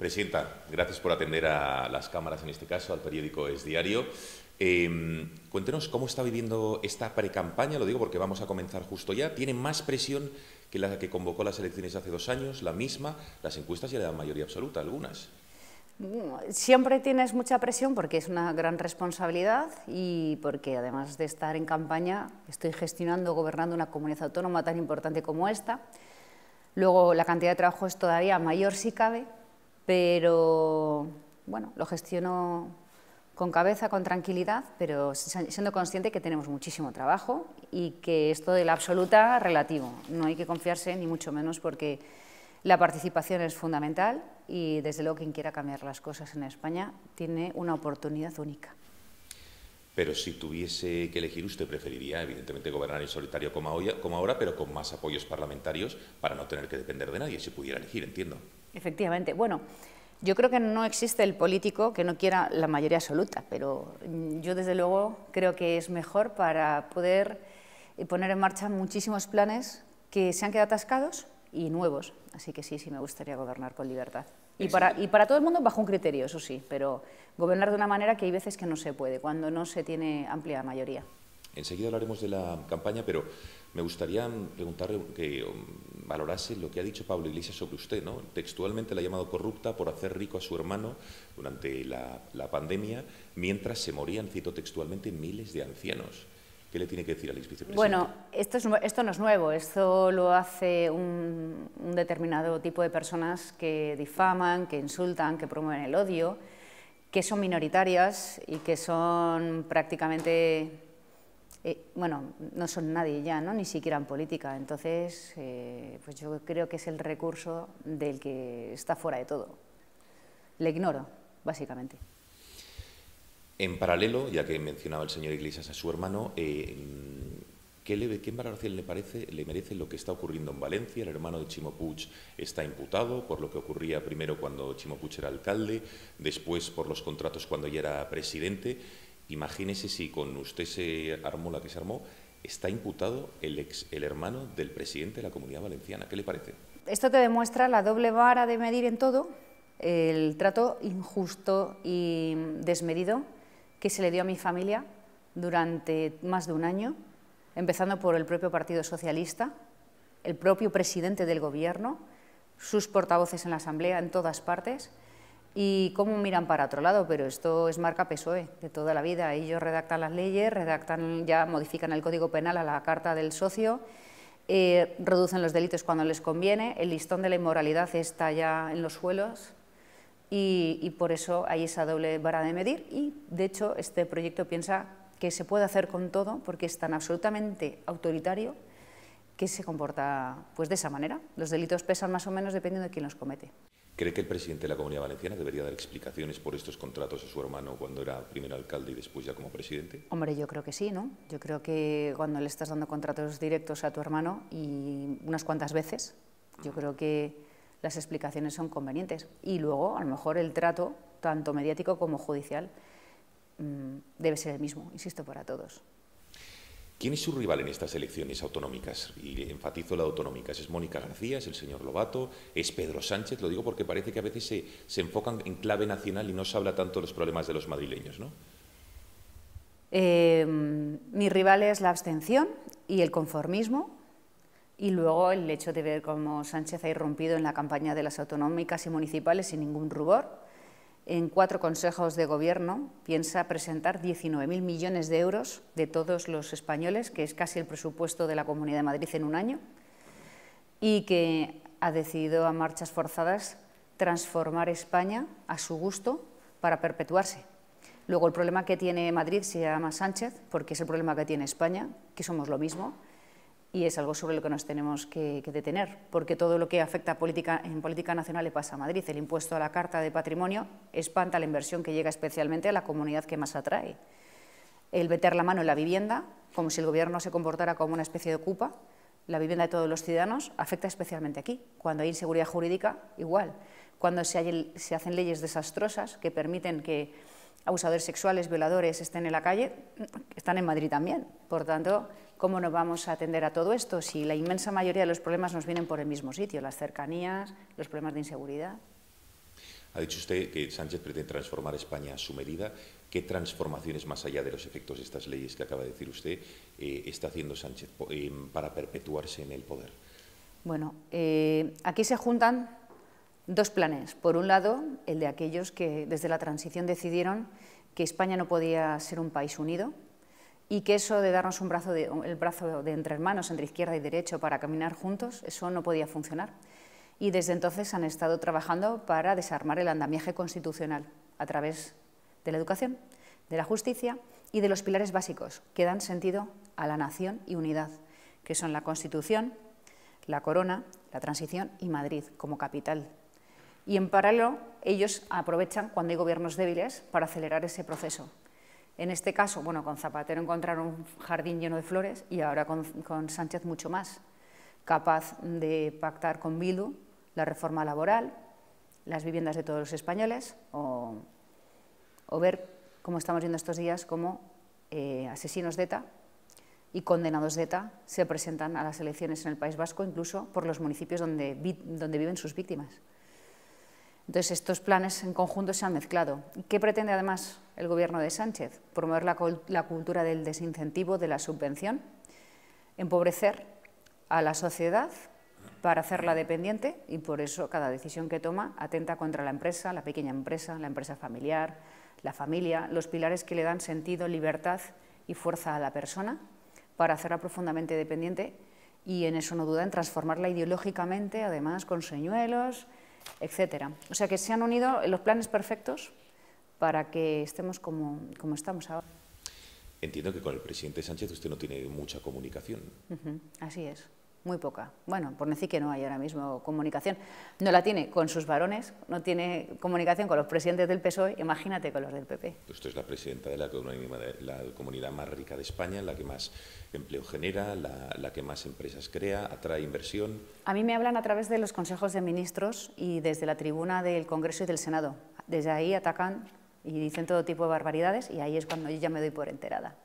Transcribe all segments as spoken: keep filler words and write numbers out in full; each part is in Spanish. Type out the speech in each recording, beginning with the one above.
Presidenta, gracias por atender a las cámaras, en este caso, al periódico Es Diario. Eh, cuéntenos cómo está viviendo esta precampaña, lo digo porque vamos a comenzar justo ya. ¿Tiene más presión que la que convocó las elecciones hace dos años? ¿La misma? Las encuestas ya le dan mayoría absoluta, algunas. Siempre tienes mucha presión porque es una gran responsabilidad y porque además de estar en campaña estoy gestionando, gobernando una comunidad autónoma tan importante como esta. Luego la cantidad de trabajo es todavía mayor si cabe, pero bueno, lo gestiono con cabeza, con tranquilidad, pero siendo consciente que tenemos muchísimo trabajo y que esto de la absoluta relativo, no hay que confiarse ni mucho menos porque la participación es fundamental y desde luego quien quiera cambiar las cosas en España tiene una oportunidad única. Pero si tuviese que elegir, usted preferiría, evidentemente, gobernar en solitario como ahora, pero con más apoyos parlamentarios para no tener que depender de nadie, si pudiera elegir, entiendo. Efectivamente. Bueno, yo creo que no existe el político que no quiera la mayoría absoluta, pero yo desde luego creo que es mejor para poder poner en marcha muchísimos planes que se han quedado atascados y nuevos. Así que sí, sí me gustaría gobernar con libertad. Y para, y para todo el mundo bajo un criterio, eso sí, pero gobernar de una manera que hay veces que no se puede, cuando no se tiene amplia mayoría. Enseguida hablaremos de la campaña, pero me gustaría preguntarle que valorase lo que ha dicho Pablo Iglesias sobre usted, ¿no? Textualmente la ha llamado corrupta por hacer rico a su hermano durante la, la pandemia, mientras se morían, cito textualmente, miles de ancianos. ¿Qué le tiene que decir al exvicepresidente? Bueno, esto, es, esto no es nuevo, esto lo hace un, un determinado tipo de personas que difaman, que insultan, que promueven el odio, que son minoritarias y que son prácticamente, eh, bueno, no son nadie ya, ¿no? Ni siquiera en política. Entonces, eh, pues yo creo que es el recurso del que está fuera de todo. Le ignoro, básicamente. En paralelo, ya que mencionaba el señor Iglesias a su hermano, eh, ¿qué, le, ¿qué valoración le, parece, le merece lo que está ocurriendo en Valencia? El hermano de Chimo Puig está imputado por lo que ocurría primero cuando Chimo Puig era alcalde, después por los contratos cuando ya era presidente. Imagínese si con usted se armó la que se armó, está imputado el, ex, el hermano del presidente de la Comunidad Valenciana. ¿Qué le parece? Esto te demuestra la doble vara de medir en todo, el trato injusto y desmedido que se le dio a mi familia durante más de un año, empezando por el propio Partido Socialista, el propio presidente del Gobierno, sus portavoces en la Asamblea, en todas partes, y cómo miran para otro lado, pero esto es marca P S O E de toda la vida. Ellos redactan las leyes, redactan, ya modifican el Código Penal a la carta del socio, eh, reducen los delitos cuando les conviene, el listón de la inmoralidad está ya en los suelos, Y, y por eso hay esa doble vara de medir y, de hecho, este proyecto piensa que se puede hacer con todo porque es tan absolutamente autoritario que se comporta pues, de esa manera. Los delitos pesan más o menos dependiendo de quién los comete. ¿Cree que el presidente de la Comunidad Valenciana debería dar explicaciones por estos contratos a su hermano cuando era primero alcalde y después ya como presidente? Hombre, yo creo que sí, ¿no? Yo creo que cuando le estás dando contratos directos a tu hermano y unas cuantas veces, yo creo que las explicaciones son convenientes. Y luego, a lo mejor, el trato, tanto mediático como judicial, mmm, debe ser el mismo, insisto, para todos. ¿Quién es su rival en estas elecciones autonómicas? Y enfatizo la autonómicas. ¿Es Mónica García? ¿Es el señor Lobato? ¿Es Pedro Sánchez? Lo digo porque parece que a veces se, se enfocan en clave nacional y no se habla tanto de los problemas de los madrileños, ¿no? Eh, mi rival es la abstención y el conformismo. Y luego el hecho de ver cómo Sánchez ha irrumpido en la campaña de las autonómicas y municipales sin ningún rubor. En cuatro consejos de gobierno piensa presentar diecinueve mil millones de euros de todos los españoles, que es casi el presupuesto de la Comunidad de Madrid en un año, y que ha decidido a marchas forzadas transformar España a su gusto para perpetuarse. Luego el problema que tiene Madrid se llama Sánchez, porque es el problema que tiene España, que somos lo mismo, y es algo sobre lo que nos tenemos que, que detener, porque todo lo que afecta a política, en política nacional le pasa a Madrid. El impuesto a la carta de patrimonio espanta la inversión que llega especialmente a la comunidad que más atrae. El meter la mano en la vivienda, como si el gobierno se comportara como una especie de ocupa, la vivienda de todos los ciudadanos, afecta especialmente aquí. Cuando hay inseguridad jurídica, igual. Cuando se, hay, se hacen leyes desastrosas que permiten que abusadores sexuales, violadores estén en la calle, están en Madrid también. Por tanto, ¿cómo no vamos a atender a todo esto si la inmensa mayoría de los problemas nos vienen por el mismo sitio, las cercanías, los problemas de inseguridad? Ha dicho usted que Sánchez pretende transformar España a su medida. ¿Qué transformaciones, más allá de los efectos de estas leyes que acaba de decir usted, eh, está haciendo Sánchez eh, para perpetuarse en el poder? Bueno, eh, aquí se juntan dos planes. Por un lado, el de aquellos que desde la transición decidieron que España no podía ser un país unido y que eso de darnos un brazo de, el brazo de entre hermanos, entre izquierda y derecha, para caminar juntos, eso no podía funcionar. Y desde entonces han estado trabajando para desarmar el andamiaje constitucional a través de la educación, de la justicia y de los pilares básicos que dan sentido a la nación y unidad, que son la Constitución, la Corona, la Transición y Madrid como capital. Y en paralelo, ellos aprovechan cuando hay gobiernos débiles para acelerar ese proceso. En este caso, bueno, con Zapatero encontraron un jardín lleno de flores y ahora con, con Sánchez mucho más, capaz de pactar con Bildu la reforma laboral, las viviendas de todos los españoles o, o ver, como estamos viendo estos días, cómo eh, asesinos de ETA y condenados de ETA se presentan a las elecciones en el País Vasco, incluso por los municipios donde, vi, donde viven sus víctimas. Entonces, estos planes en conjunto se han mezclado. ¿Qué pretende además el gobierno de Sánchez? Promover la, la cultura del desincentivo, de la subvención, empobrecer a la sociedad para hacerla dependiente y por eso cada decisión que toma atenta contra la empresa, la pequeña empresa, la empresa familiar, la familia, los pilares que le dan sentido, libertad y fuerza a la persona para hacerla profundamente dependiente y en eso no duda en transformarla ideológicamente, además con señuelos, etcétera. O sea que se han unido los planes perfectos para que estemos como, como estamos ahora. Entiendo que con el presidente Sánchez usted no tiene mucha comunicación. Uh-huh, así es, muy poca. Bueno, por decir que no hay ahora mismo comunicación. No la tiene con sus varones, no tiene comunicación con los presidentes del P S O E, imagínate con los del P P. Usted es la presidenta de la, de la comunidad más rica de España, la que más empleo genera, la, la que más empresas crea, atrae inversión. A mí me hablan a través de los consejos de ministros y desde la tribuna del Congreso y del Senado. Desde ahí atacan y dicen todo tipo de barbaridades y ahí es cuando yo ya me doy por enterada.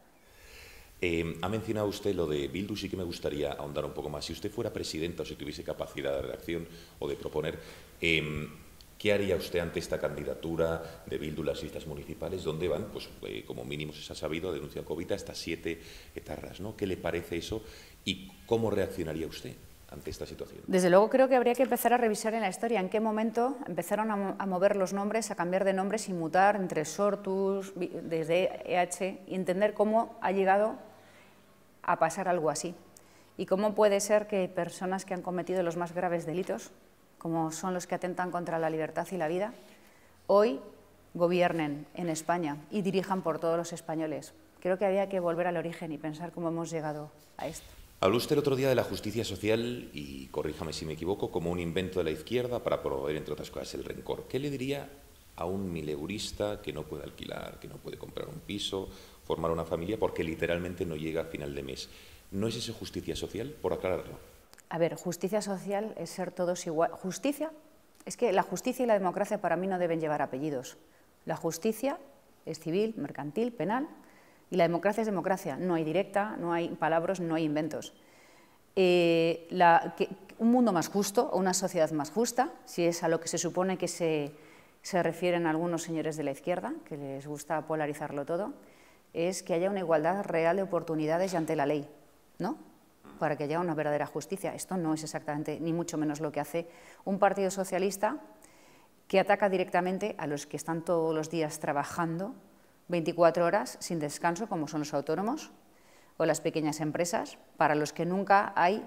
Eh, ha mencionado usted lo de Bildu, sí que me gustaría ahondar un poco más. Si usted fuera presidenta o si tuviese capacidad de reacción o de proponer, eh, ¿qué haría usted ante esta candidatura de Bildu, las listas municipales, donde van, pues eh, como mínimo se ha sabido, denuncia Covita, hasta siete etarras, ¿no? ¿Qué le parece eso y cómo reaccionaría usted ante esta situación? Desde luego creo que habría que empezar a revisar en la historia en qué momento empezaron a, mo a mover los nombres, a cambiar de nombres y mutar entre Sortus, desde E H, y entender cómo ha llegado a pasar algo así. Y cómo puede ser que personas que han cometido los más graves delitos, como son los que atentan contra la libertad y la vida, hoy gobiernen en España y dirijan por todos los españoles. Creo que había que volver al origen y pensar cómo hemos llegado a esto. Habló usted el otro día de la justicia social, y corríjame si me equivoco, como un invento de la izquierda para promover, entre otras cosas, el rencor. ¿Qué le diría a un mileurista que no puede alquilar, que no puede comprar un piso, formar una familia, porque literalmente no llega a final de mes? ¿No es eso justicia social, por aclararlo? A ver, justicia social es ser todos igual. Justicia, es que la justicia y la democracia para mí no deben llevar apellidos. La justicia es civil, mercantil, penal, y la democracia es democracia. No hay directa, no hay palabras, no hay inventos. Eh, la, que, un mundo más justo o una sociedad más justa, si es a lo que se supone que se, se refieren algunos señores de la izquierda, que les gusta polarizarlo todo, es que haya una igualdad real de oportunidades y ante la ley, ¿no? Para que haya una verdadera justicia. Esto no es exactamente, ni mucho menos lo que hace un partido socialista que ataca directamente a los que están todos los días trabajando veinticuatro horas sin descanso, como son los autónomos o las pequeñas empresas, para los que nunca hay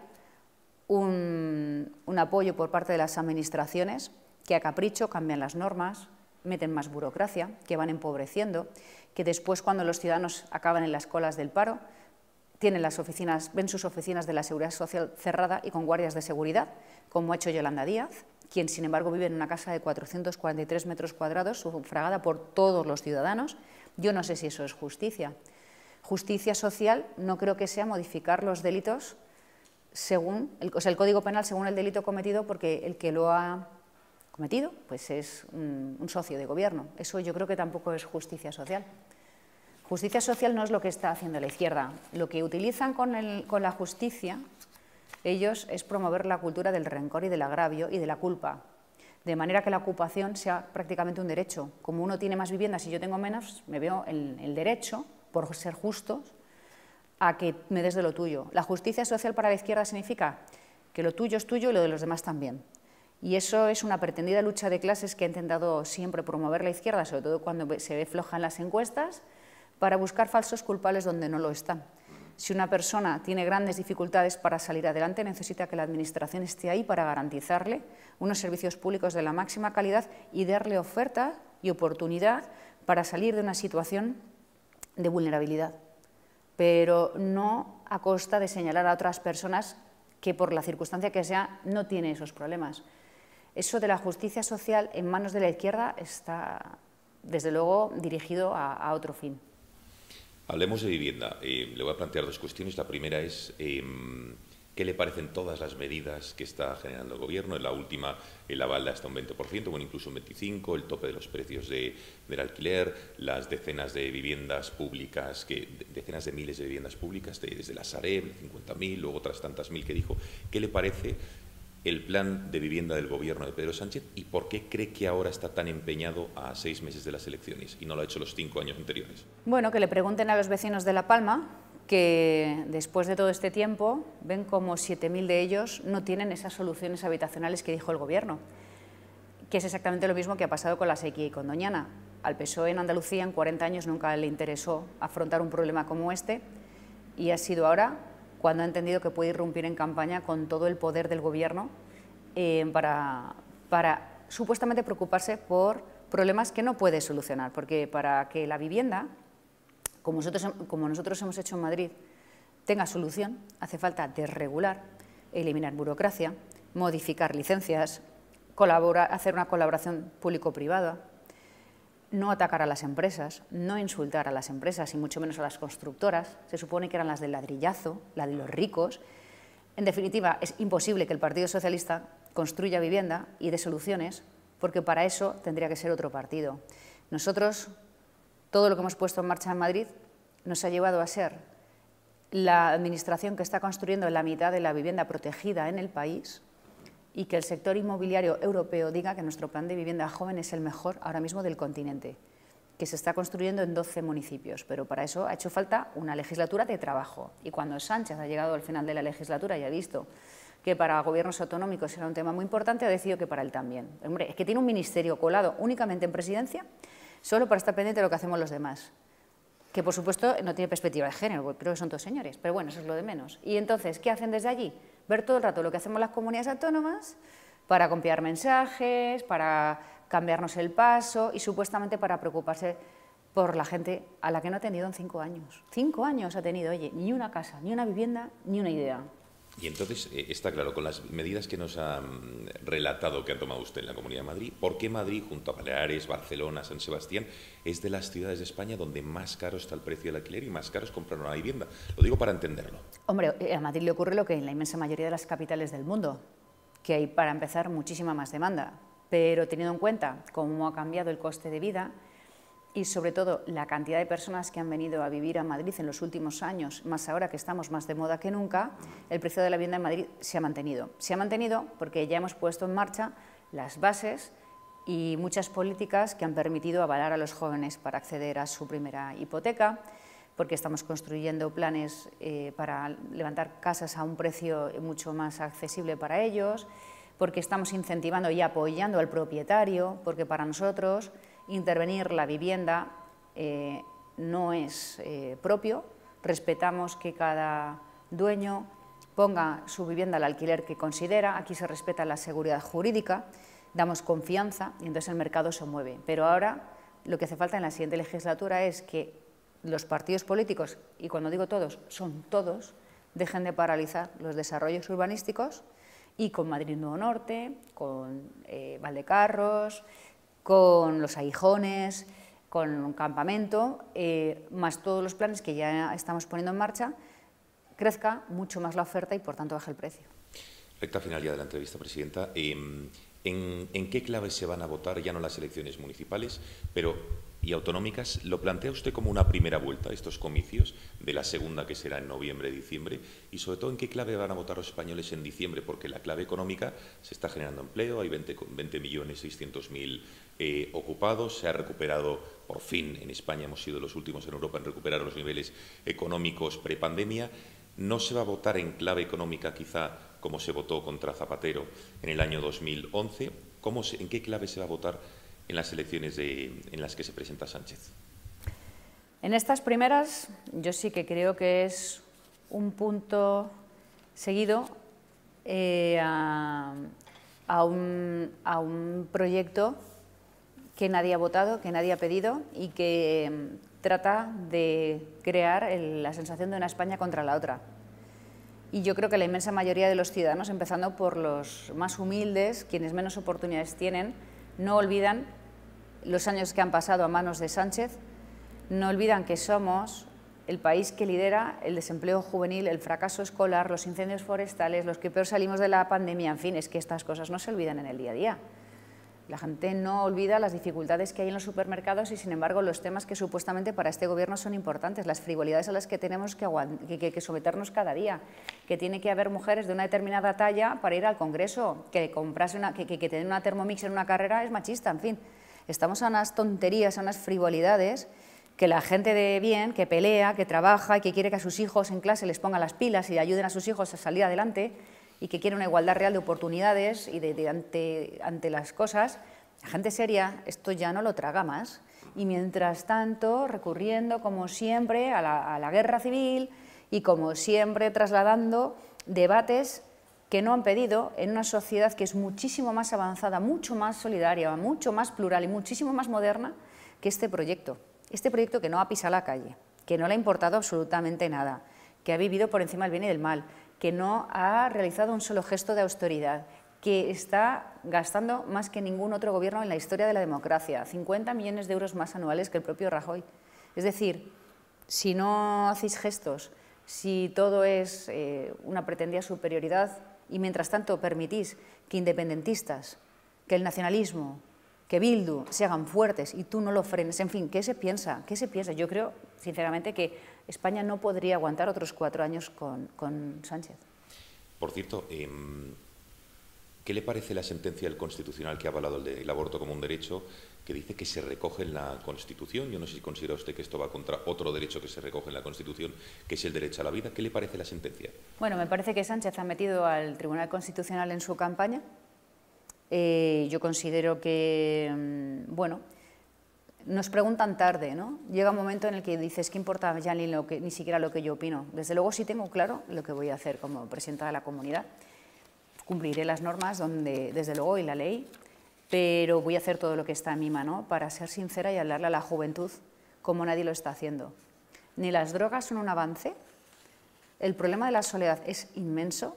un, un apoyo por parte de las administraciones que a capricho cambian las normas, meten más burocracia, que van empobreciendo, que después cuando los ciudadanos acaban en las colas del paro, tienen las oficinas, ven sus oficinas de la Seguridad Social cerrada y con guardias de seguridad, como ha hecho Yolanda Díaz, quien sin embargo vive en una casa de cuatrocientos cuarenta y tres metros cuadrados, sufragada por todos los ciudadanos. Yo no sé si eso es justicia. Justicia social no creo que sea modificar los delitos según, el, o sea, el Código Penal según el delito cometido, porque el que lo ha cometido pues es un, un socio de gobierno. Eso yo creo que tampoco es justicia social. Justicia social no es lo que está haciendo la izquierda. Lo que utilizan con, el, con la justicia ellos es promover la cultura del rencor y del agravio y de la culpa. de manera que la ocupación sea prácticamente un derecho. Como uno tiene más viviendas y yo tengo menos, me veo el, el derecho, por ser justos, a que me des de lo tuyo. La justicia social para la izquierda significa que lo tuyo es tuyo y lo de los demás también. Y eso es una pretendida lucha de clases que ha intentado siempre promover la izquierda, sobre todo cuando se ve floja en las encuestas, para buscar falsos culpables donde no lo están. Si una persona tiene grandes dificultades para salir adelante, necesita que la Administración esté ahí para garantizarle unos servicios públicos de la máxima calidad y darle oferta y oportunidad para salir de una situación de vulnerabilidad, pero no a costa de señalar a otras personas que por la circunstancia que sea no tienen esos problemas. Eso de la justicia social en manos de la izquierda está, desde luego, dirigido a, a otro fin. Hablemos de vivienda. Eh, le voy a plantear dos cuestiones. La primera es, eh, ¿qué le parecen todas las medidas que está generando el Gobierno? En la última, el aval hasta un veinte por ciento, bueno, incluso un veinticinco por ciento, el tope de los precios de, del alquiler, las decenas de viviendas públicas, que, decenas de miles de viviendas públicas, de, desde la Sareb, cincuenta mil, luego otras tantas mil que dijo. ¿Qué le parece el plan de vivienda del Gobierno de Pedro Sánchez y por qué cree que ahora está tan empeñado a seis meses de las elecciones y no lo ha hecho los cinco años anteriores? Bueno, que le pregunten a los vecinos de La Palma, que después de todo este tiempo ven como siete mil de ellos no tienen esas soluciones habitacionales que dijo el Gobierno, que es exactamente lo mismo que ha pasado con la sequía y con Doñana. Al P S O E en Andalucía en cuarenta años nunca le interesó afrontar un problema como este y ha sido ahora cuando ha entendido que puede irrumpir en campaña con todo el poder del Gobierno eh, para, para supuestamente preocuparse por problemas que no puede solucionar, porque para que la vivienda, como nosotros, como nosotros hemos hecho en Madrid, tenga solución, hace falta desregular, eliminar burocracia, modificar licencias, colaborar, hacer una colaboración público-privada, no atacar a las empresas, no insultar a las empresas y mucho menos a las constructoras. Se supone que eran las del ladrillazo, la de los ricos. En definitiva, es imposible que el Partido Socialista construya vivienda y dé soluciones, porque para eso tendría que ser otro partido. Nosotros, todo lo que hemos puesto en marcha en Madrid nos ha llevado a ser la administración que está construyendo la mitad de la vivienda protegida en el país, y que el sector inmobiliario europeo diga que nuestro plan de vivienda joven es el mejor ahora mismo del continente, que se está construyendo en doce municipios, pero para eso ha hecho falta una legislatura de trabajo. Y cuando Sánchez ha llegado al final de la legislatura y ha visto que para gobiernos autonómicos era un tema muy importante, ha decidido que para él también. Hombre, es que tiene un ministerio colado únicamente en presidencia, solo para estar pendiente de lo que hacemos los demás, que por supuesto no tiene perspectiva de género, porque creo que son todos señores, pero bueno, eso es lo de menos. Y entonces, ¿qué hacen desde allí? Ver todo el rato lo que hacemos las comunidades autónomas para copiar mensajes, para cambiarnos el paso y supuestamente para preocuparse por la gente a la que no ha tenido en cinco años. Cinco años ha tenido, oye, ni una casa, ni una vivienda, ni una idea. Y entonces, eh, está claro, con las medidas que nos ha mm, relatado que ha tomado usted en la Comunidad de Madrid, ¿por qué Madrid, junto a Baleares, Barcelona, San Sebastián, es de las ciudades de España donde más caro está el precio del alquiler y más caro es comprar una vivienda? Lo digo para entenderlo. Hombre, a Madrid le ocurre lo que en la inmensa mayoría de las capitales del mundo, que hay, para empezar, muchísima más demanda, pero teniendo en cuenta cómo ha cambiado el coste de vida, y sobre todo la cantidad de personas que han venido a vivir a Madrid en los últimos años, más ahora que estamos más de moda que nunca, el precio de la vivienda en Madrid se ha mantenido. Se ha mantenido porque ya hemos puesto en marcha las bases y muchas políticas que han permitido avalar a los jóvenes para acceder a su primera hipoteca, porque estamos construyendo planes eh, para levantar casas a un precio mucho más accesible para ellos, porque estamos incentivando y apoyando al propietario, porque para nosotros intervenir la vivienda eh, no es eh, propio, respetamos que cada dueño ponga su vivienda al alquiler que considera, aquí se respeta la seguridad jurídica, damos confianza y entonces el mercado se mueve. Pero ahora lo que hace falta en la siguiente legislatura es que los partidos políticos, y cuando digo todos, son todos, dejen de paralizar los desarrollos urbanísticos y con Madrid Nuevo Norte, con eh, Valdecarros, con los Aguijones, con un campamento, eh, más todos los planes que ya estamos poniendo en marcha, crezca mucho más la oferta y por tanto baje el precio. Recta final ya de la entrevista, Presidenta. Eh, ¿en, ¿En qué claves se van a votar, ya no las elecciones municipales, pero y autonómicas, ¿lo plantea usted como una primera vuelta, estos comicios, de la segunda que será en noviembre, diciembre? Y sobre todo, ¿en qué clave van a votar los españoles en diciembre? Porque la clave económica se está generando empleo, hay veinte millones seiscientos mil eh, ocupados, se ha recuperado, por fin, en España hemos sido los últimos en Europa en recuperar los niveles económicos prepandemia. ¿No se va a votar en clave económica quizá como se votó contra Zapatero en el año dos mil once? ¿Cómo se, ¿En qué clave se va a votar en las elecciones de, en las que se presenta Sánchez? En estas primeras yo sí que creo que es un punto seguido eh, a, a, un, a un proyecto que nadie ha votado, que nadie ha pedido y que eh, trata de crear el, la sensación de una España contra la otra. Y yo creo que la inmensa mayoría de los ciudadanos, empezando por los más humildes, quienes menos oportunidades tienen, no olvidan los años que han pasado a manos de Sánchez, no olvidan que somos el país que lidera el desempleo juvenil, el fracaso escolar, los incendios forestales, los que peor salimos de la pandemia, en fin, es que estas cosas no se olvidan en el día a día. La gente no olvida las dificultades que hay en los supermercados y, sin embargo, los temas que supuestamente para este gobierno son importantes, las frivolidades a las que tenemos que, que, que, que someternos cada día, que tiene que haber mujeres de una determinada talla para ir al Congreso, que comprarse una, que, que, que tener una Thermomix en una carrera es machista, en fin. Estamos a unas tonterías, a unas frivolidades que la gente de bien, que pelea, que trabaja y que quiere que a sus hijos en clase les pongan las pilas y ayuden a sus hijos a salir adelante, y que quiere una igualdad real de oportunidades y de, de ante, ante las cosas, la gente seria esto ya no lo traga más. Y mientras tanto, recurriendo como siempre a la, a la guerra civil y como siempre trasladando debates que no han pedido en una sociedad que es muchísimo más avanzada, mucho más solidaria, mucho más plural y muchísimo más moderna que este proyecto. Este proyecto que no ha pisado la calle, que no le ha importado absolutamente nada, que ha vivido por encima del bien y del mal, que no ha realizado un solo gesto de austeridad, que está gastando más que ningún otro gobierno en la historia de la democracia, cincuenta millones de euros más anuales que el propio Rajoy. Es decir, si no hacéis gestos, si todo es eh, una pretendida superioridad y mientras tanto permitís que independentistas, que el nacionalismo, que Bildu se hagan fuertes y tú no lo frenes, en fin, ¿qué se piensa? ¿Qué se piensa? Yo creo, sinceramente, que España no podría aguantar otros cuatro años con, con Sánchez. Por cierto, eh, ¿qué le parece la sentencia del Constitucional que ha avalado el, de, el aborto como un derecho, que dice que se recoge en la Constitución? Yo no sé si considera usted que esto va contra otro derecho que se recoge en la Constitución, que es el derecho a la vida. ¿Qué le parece la sentencia? Bueno, me parece que Sánchez ha metido al Tribunal Constitucional en su campaña. Eh, yo considero que, bueno, nos preguntan tarde, ¿no? Llega un momento en el que dices, ¿qué importa ya ni, lo que, ni siquiera lo que yo opino? Desde luego sí tengo claro lo que voy a hacer como presidenta de la comunidad. Cumpliré las normas donde, desde luego, y la ley, pero voy a hacer todo lo que está en mi mano para ser sincera y hablarle a la juventud como nadie lo está haciendo. Ni las drogas son un avance, el problema de la soledad es inmenso,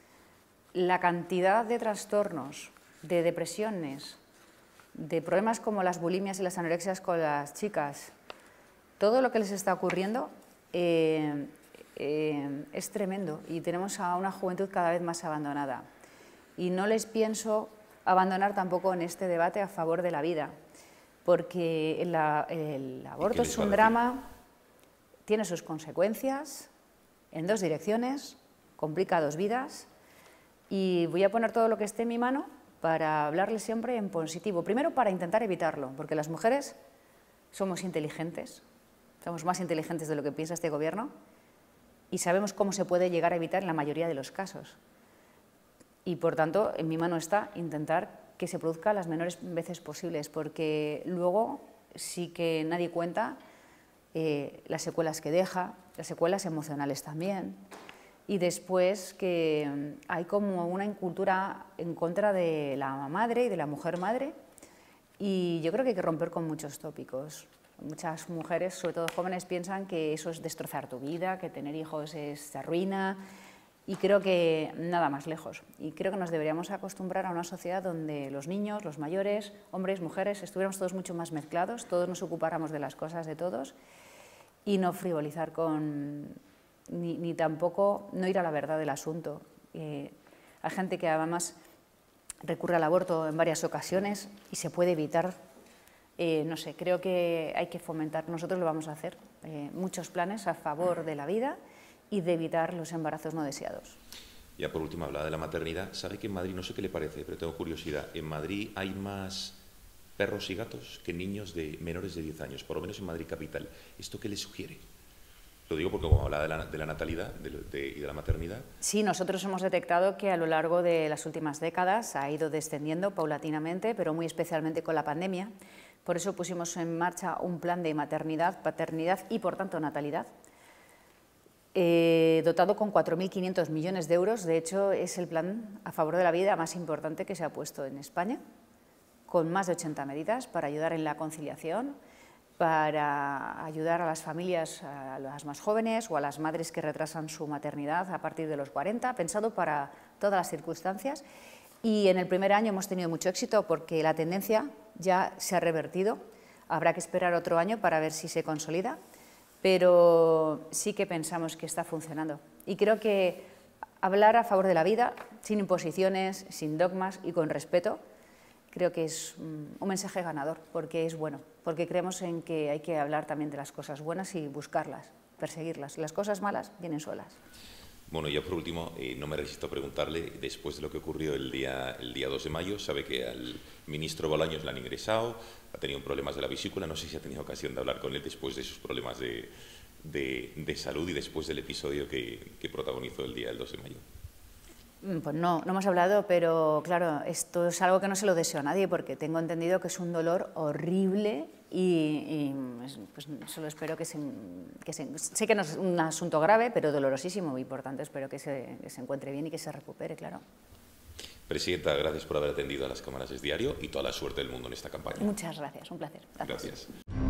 la cantidad de trastornos, de depresiones, de problemas como las bulimias y las anorexias con las chicas, todo lo que les está ocurriendo eh, eh, es tremendo y tenemos a una juventud cada vez más abandonada. Y no les pienso abandonar tampoco en este debate a favor de la vida, porque el, el aborto es un drama, tiene sus consecuencias en dos direcciones, complica dos vidas y voy a poner todo lo que esté en mi mano para hablarles siempre en positivo. Primero, para intentar evitarlo, porque las mujeres somos inteligentes, somos más inteligentes de lo que piensa este gobierno y sabemos cómo se puede llegar a evitar en la mayoría de los casos. Y, por tanto, en mi mano está intentar que se produzca las menores veces posibles, porque luego sí que nadie cuenta eh, las secuelas que deja, las secuelas emocionales también, y después que hay como una incultura en contra de la madre y de la mujer madre, y yo creo que hay que romper con muchos tópicos. Muchas mujeres, sobre todo jóvenes, piensan que eso es destrozar tu vida, que tener hijos es te arruina, y creo que nada más lejos. Y creo que nos deberíamos acostumbrar a una sociedad donde los niños, los mayores, hombres, mujeres, estuviéramos todos mucho más mezclados, todos nos ocupáramos de las cosas de todos, y no frivolizar con... Ni, ni tampoco no ir a la verdad del asunto. Eh, hay gente que además recurre al aborto en varias ocasiones y se puede evitar Eh, no sé, creo que hay que fomentar, nosotros lo vamos a hacer, eh, muchos planes a favor de la vida y de evitar los embarazos no deseados. Ya por último, hablaba de la maternidad. ¿Sabe que en Madrid, no sé qué le parece, pero tengo curiosidad, en Madrid hay más perros y gatos que niños de menores de diez años, por lo menos en Madrid capital? ¿Esto qué le sugiere? Lo digo porque como hablaba de la, de la natalidad de, de, y de la maternidad. Sí, nosotros hemos detectado que a lo largo de las últimas décadas ha ido descendiendo paulatinamente, pero muy especialmente con la pandemia. Por eso pusimos en marcha un plan de maternidad, paternidad y, por tanto, natalidad, eh, dotado con cuatro mil quinientos millones de euros. De hecho, es el plan a favor de la vida más importante que se ha puesto en España, con más de ochenta medidas para ayudar en la conciliación, para ayudar a las familias, a las más jóvenes o a las madres que retrasan su maternidad a partir de los cuarenta, pensado para todas las circunstancias. Y en el primer año hemos tenido mucho éxito porque la tendencia ya se ha revertido. Habrá que esperar otro año para ver si se consolida, pero sí que pensamos que está funcionando. Y creo que hablar a favor de la vida, sin imposiciones, sin dogmas y con respeto, creo que es un mensaje ganador, porque es bueno, porque creemos en que hay que hablar también de las cosas buenas y buscarlas, perseguirlas. Las cosas malas vienen solas. Bueno, ya por último, eh, no me resisto a preguntarle, después de lo que ocurrió el día, el día dos de mayo, sabe que al ministro Bolaños le han ingresado, ha tenido problemas de la vesícula, no sé si ha tenido ocasión de hablar con él después de sus problemas de, de, de salud y después del episodio que, que protagonizó el día del dos de mayo. Pues no, no hemos hablado, pero claro, esto es algo que no se lo deseo a nadie, porque tengo entendido que es un dolor horrible y, y pues solo espero que se, que se... Sé que no es un asunto grave, pero dolorosísimo y por tanto espero que se, que se encuentre bien y que se recupere, claro. Presidenta, gracias por haber atendido a las cámaras de Diario y toda la suerte del mundo en esta campaña. Muchas gracias, un placer. Gracias. Gracias.